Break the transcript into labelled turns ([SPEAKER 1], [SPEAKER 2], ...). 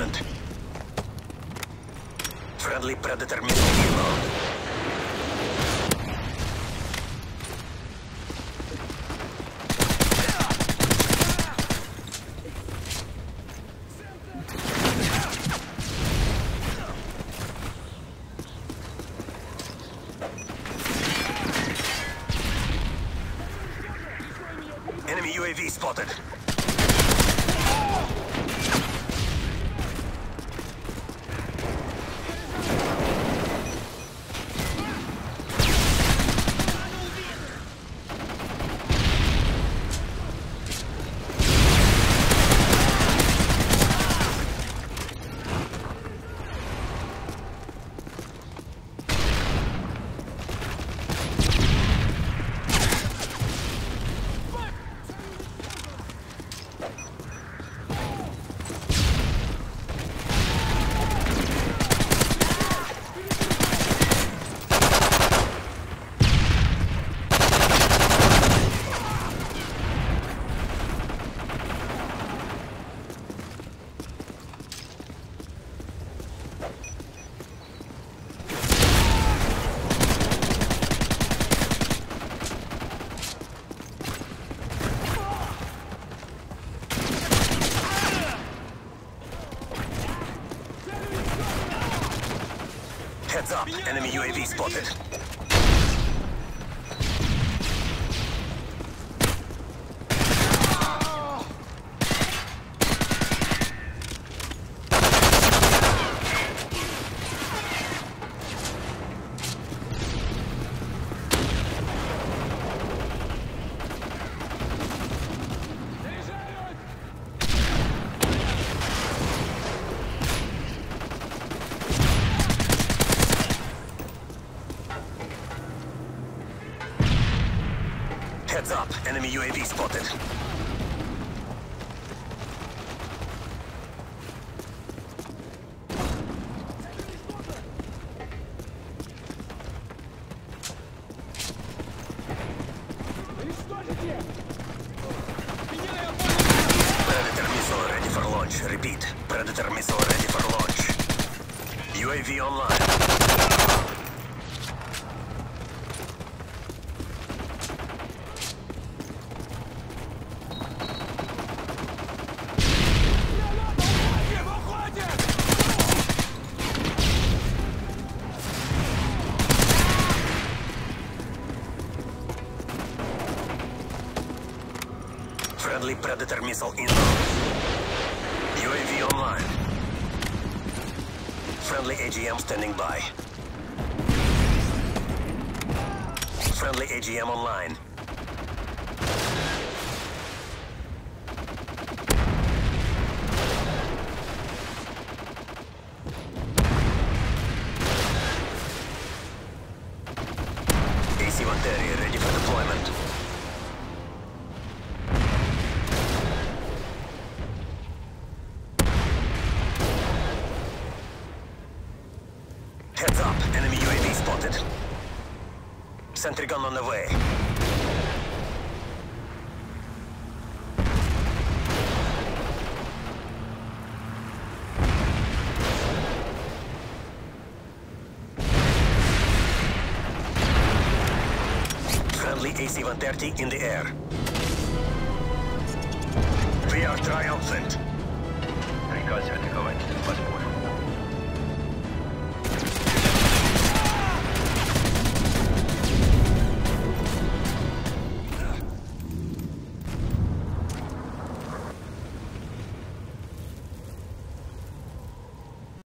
[SPEAKER 1] deployment. Friendly Predator missile inbound. Enemy UAV spotted. Heads up, enemy UAV spotted. Heads up, enemy UAV spotted. Predator missile ready for launch. Repeat, Predator missile ready for launch. UAV online. Friendly Predator missile inbound. UAV online. Friendly AGM standing by. Friendly AGM online. AC-130 ready for deployment. Heads up, enemy UAV spotted. Sentry gun on the way. Friendly AC-130 in the air. We are triumphant. Приказ